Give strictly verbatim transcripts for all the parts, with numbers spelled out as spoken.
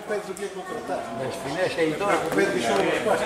penso che contrattare. Le finestre intorno. Prendi solo qua.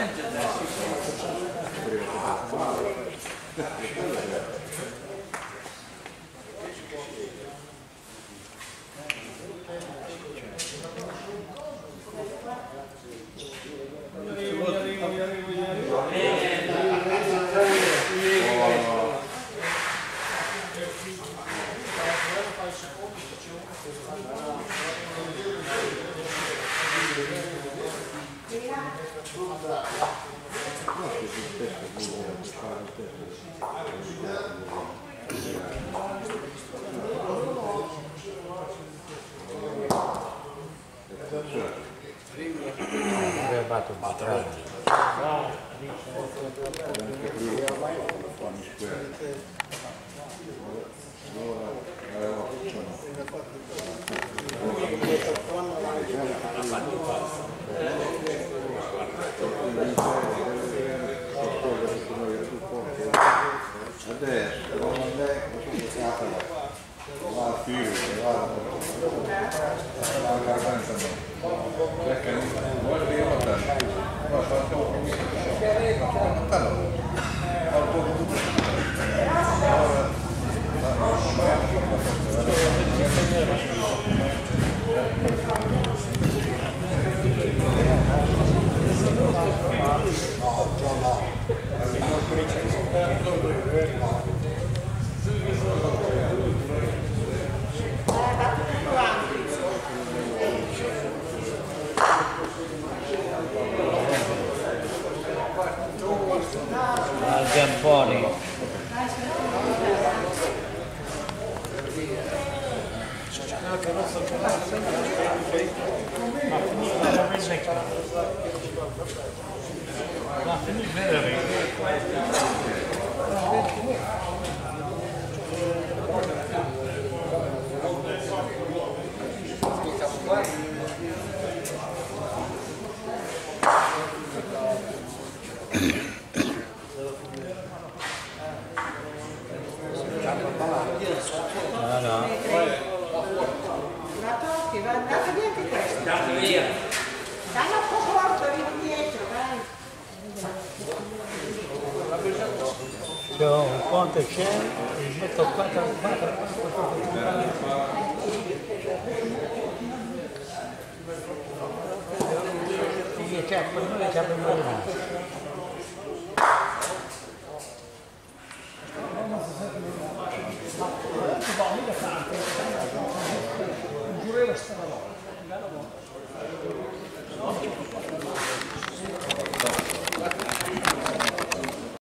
Zamponi. No, no. La tocchi, va, andate via anche questo. Andate via. Dai un po' corto, arrivo dietro, dai. C'è un ponte, c'è, il metto qua, qua, qua, c'è, per noi c'è per noi.